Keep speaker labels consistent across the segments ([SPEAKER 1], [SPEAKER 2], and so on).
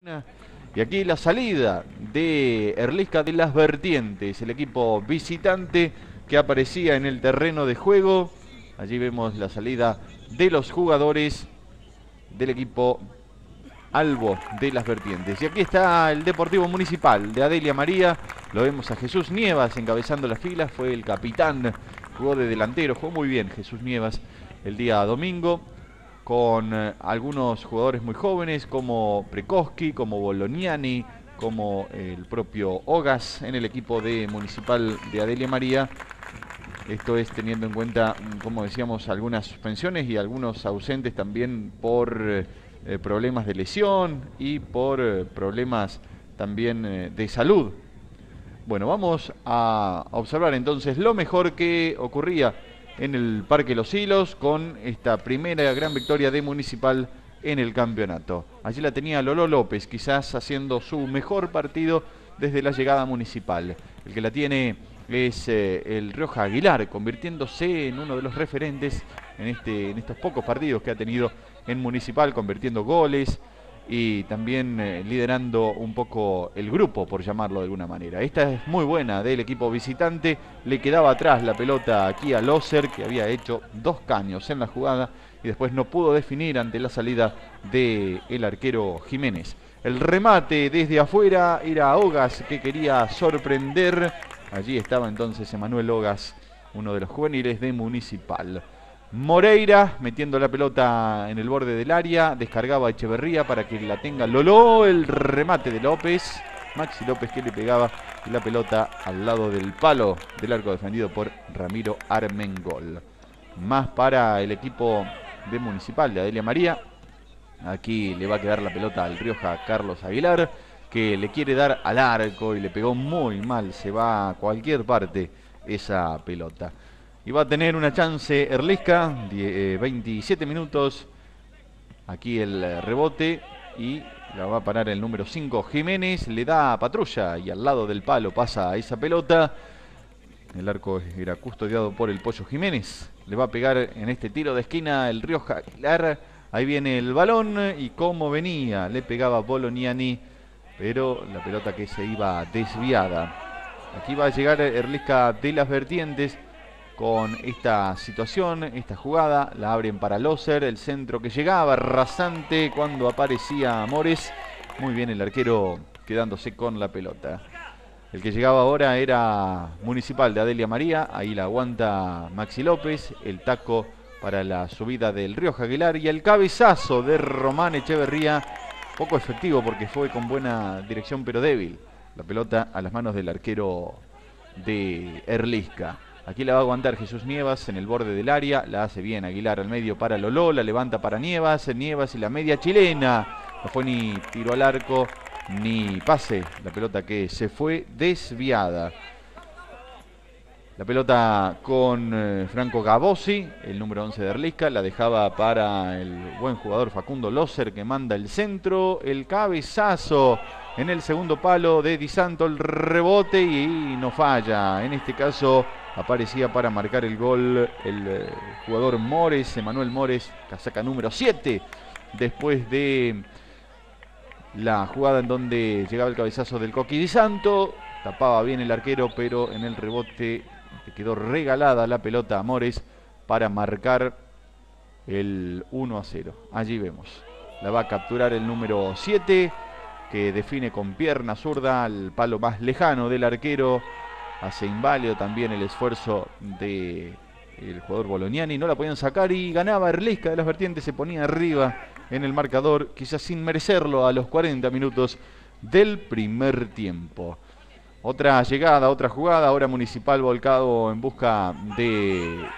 [SPEAKER 1] Y aquí la salida de Erlisca de las Vertientes, el equipo visitante que aparecía en el terreno de juego. Allí vemos la salida de los jugadores del equipo Albo de las Vertientes. Y aquí está el Deportivo Municipal de Adelia María. Lo vemos a Jesús Nievas encabezando las filas. Fue el capitán, jugó de delantero, jugó muy bien Jesús Nievas el día domingo, con algunos jugadores muy jóvenes como Prekoski, como Bolognani, como el propio Ogas en el equipo de Municipal de Adelia María. Esto es teniendo en cuenta, como decíamos, algunas suspensiones y algunos ausentes también por problemas de lesión y por problemas también de salud. Bueno, vamos a observar entonces lo mejor que ocurría en el Parque Los Silos con esta primera gran victoria de Municipal en el campeonato. Allí la tenía Lolo López, quizás haciendo su mejor partido desde la llegada municipal. El que la tiene es el Rioja Aguilar, convirtiéndose en uno de los referentes en estos pocos partidos que ha tenido en Municipal, convirtiendo goles y también liderando un poco el grupo, por llamarlo de alguna manera. Esta es muy buena del equipo visitante. Le quedaba atrás la pelota aquí a Loser, que había hecho 2 caños en la jugada y después no pudo definir ante la salida del arquero Jiménez. El remate desde afuera era Ogas, que quería sorprender. Allí estaba entonces Emanuel Ogas, uno de los juveniles de Municipal. Moreira metiendo la pelota en el borde del área, descargaba a Echeverría para que la tenga Lolo, el remate de López, Maxi López, que le pegaba la pelota al lado del palo del arco defendido por Ramiro Armengol. Más para el equipo de Municipal de Adelia María. Aquí le va a quedar la pelota al Rioja Carlos Aguilar, que le quiere dar al arco y le pegó muy mal, se va a cualquier parte esa pelota. Y va a tener una chance Erlisca, 27 minutos. Aquí el rebote y la va a parar el número 5 Jiménez. Le da a Patrulla y al lado del palo pasa esa pelota. El arco era custodiado por el Pollo Jiménez. Le va a pegar en este tiro de esquina el Rioja Aguilar. Ahí viene el balón y como venía, le pegaba Bolognani, pero la pelota que se iba desviada. Aquí va a llegar Erlisca de las Vertientes con esta situación, esta jugada. La abren para Loser, el centro que llegaba rasante cuando aparecía Mores. Muy bien el arquero quedándose con la pelota. El que llegaba ahora era Municipal de Adelia María. Ahí la aguanta Maxi López. El taco para la subida del Rioja Aguilar y el cabezazo de Román Echeverría. Poco efectivo porque fue con buena dirección pero débil. La pelota a las manos del arquero de Erlisca. Aquí la va a aguantar Jesús Nievas en el borde del área. La hace bien Aguilar al medio para Lolo. La levanta para Nievas. Nievas y la media chilena. No fue ni tiro al arco ni pase. La pelota que se fue desviada. La pelota con Franco Gabossi, el número 11 de Erlisca. La dejaba para el buen jugador Facundo Loser, que manda el centro. El cabezazo en el segundo palo de Di Santo. El rebote y no falla. En este caso aparecía para marcar el gol el jugador Mores, Emanuel Mores, casaca número 7. Después de la jugada en donde llegaba el cabezazo del Coqui Di Santo. Tapaba bien el arquero, pero en el rebote quedó regalada la pelota a Mores para marcar el 1-0. Allí vemos. La va a capturar el número 7, que define con pierna zurda al palo más lejano del arquero. Hace inválido también el esfuerzo del jugador Bolognani. No la podían sacar y ganaba Erlisca de las Vertientes. Se ponía arriba en el marcador, quizás sin merecerlo, a los 40 minutos del primer tiempo. Otra llegada, otra jugada, ahora Municipal volcado en busca del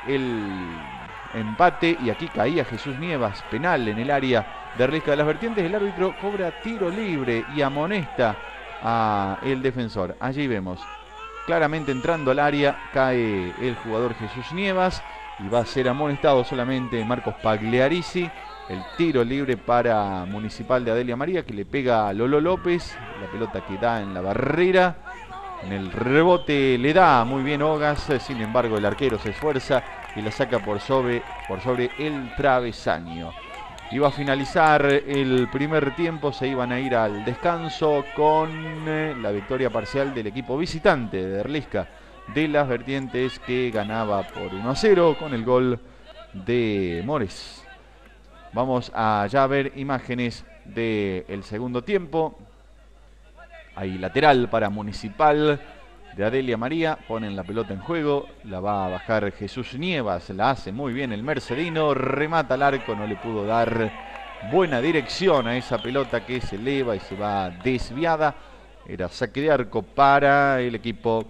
[SPEAKER 1] empate. Y aquí caía Jesús Nievas, penal en el área de Erlisca de las Vertientes. El árbitro cobra tiro libre y amonesta al defensor. Allí vemos, claramente entrando al área, cae el jugador Jesús Nievas y va a ser amonestado solamente Marcos Pagliarisi. El tiro libre para Municipal de Adelia María, que le pega a Lolo López. La pelota que da en la barrera. En el rebote le da muy bien Ogas. Sin embargo, el arquero se esfuerza y la saca por sobre el travesaño. Iba a finalizar el primer tiempo, se iban a ir al descanso con la victoria parcial del equipo visitante de Erliska de Las Vertientes, que ganaba por 1-0 con el gol de Mores. Vamos a ya ver imágenes del segundo tiempo. Hay lateral para Municipal de Adelia María, ponen la pelota en juego, la va a bajar Jesús Nievas, la hace muy bien el mercedino, remata al arco, no le pudo dar buena dirección a esa pelota que se eleva y se va desviada. Era saque de arco para el equipo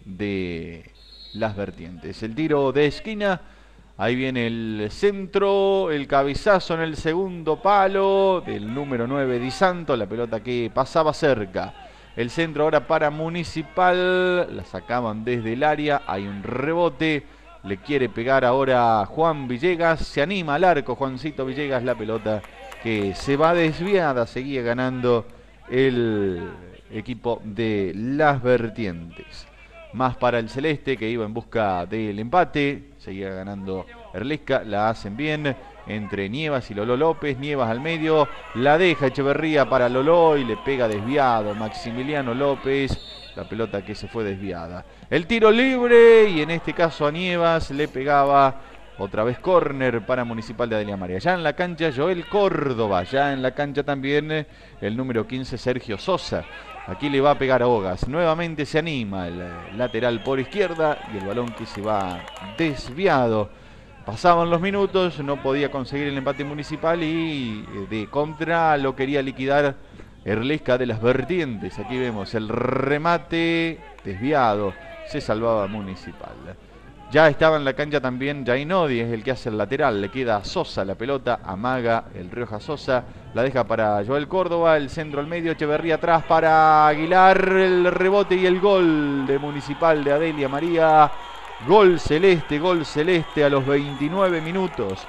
[SPEAKER 1] de Las Vertientes. El tiro de esquina, ahí viene el centro, el cabezazo en el segundo palo del número 9 Di Santo, la pelota que pasaba cerca. El centro ahora para Municipal, la sacaban desde el área, hay un rebote, le quiere pegar ahora Juan Villegas, se anima al arco Juancito Villegas, la pelota que se va desviada, seguía ganando el equipo de Las Vertientes. Más para el celeste, que iba en busca del empate, seguía ganando Erliska, la hacen bien entre Nievas y Lolo López. Nievas al medio, la deja Echeverría para Lolo y le pega desviado Maximiliano López, la pelota que se fue desviada. El tiro libre, y en este caso a Nievas le pegaba otra vez córner para Municipal de Adelia María. Ya en la cancha Joel Córdoba, ya en la cancha también el número 15 Sergio Sosa. Aquí le va a pegar a Ogas. Nuevamente se anima el lateral por izquierda y el balón que se va desviado. Pasaban los minutos, no podía conseguir el empate Municipal y de contra lo quería liquidar Erliska de Las Vertientes. Aquí vemos el remate desviado. Se salvaba Municipal. Ya estaba en la cancha también Jainodi, es el que hace el lateral. Le queda a Sosa la pelota, amaga el Rioja Sosa. La deja para Joel Córdoba, el centro al medio, Echeverría atrás para Aguilar. El rebote y el gol de Municipal de Adelia María. Gol celeste a los 29 minutos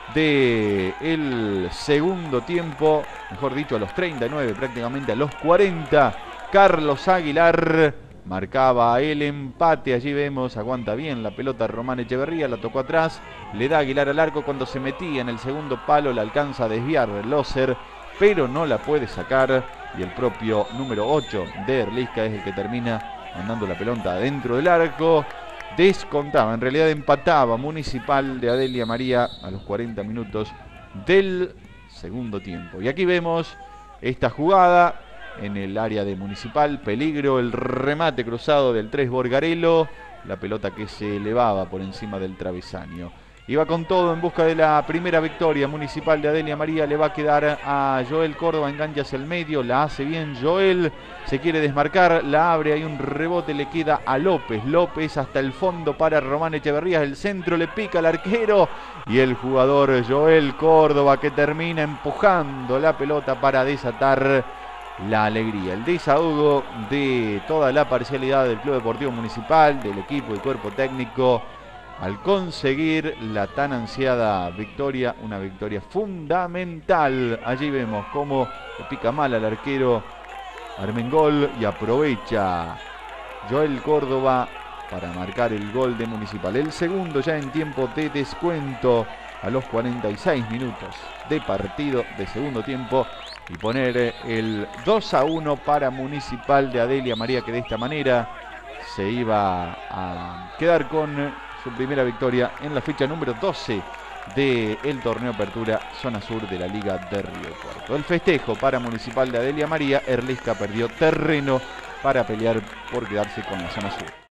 [SPEAKER 1] del segundo tiempo. Mejor dicho, a los 39, prácticamente a los 40. Carlos Aguilar marcaba el empate. Allí vemos, aguanta bien la pelota Román Echeverría, la tocó atrás, le da Aguilar al arco. Cuando se metía en el segundo palo la alcanza a desviar Loser, pero no la puede sacar, y el propio número 8 de Erliska es el que termina mandando la pelota dentro del arco. Descontaba, en realidad empataba Municipal de Adelia María a los 40 minutos del segundo tiempo. Y aquí vemos esta jugada en el área de Municipal, peligro, el remate cruzado del 3 Borgarello, la pelota que se elevaba por encima del travesaño. Iba con todo en busca de la primera victoria Municipal de Adelia María. Le va a quedar a Joel Córdoba, engancha hacia el medio, la hace bien Joel, se quiere desmarcar, la abre, hay un rebote, le queda a López. López hasta el fondo para Román Echeverría, el centro, le pica al arquero y el jugador Joel Córdoba, que termina empujando la pelota para desatar la alegría, el desahogo de toda la parcialidad del Club Deportivo Municipal, del equipo y cuerpo técnico, al conseguir la tan ansiada victoria, una victoria fundamental. Allí vemos cómo le pica mal al arquero Armengol y aprovecha Joel Córdoba para marcar el gol de Municipal. El segundo ya en tiempo de descuento a los 46 minutos de partido de segundo tiempo y poner el 2-1 para Municipal de Adelia María, que de esta manera se iba a quedar con su primera victoria en la fecha número 12 del torneo Apertura Zona Sur de la Liga de Río Cuarto. El festejo para Municipal de Adelia María. Erliska perdió terreno para pelear por quedarse con la Zona Sur.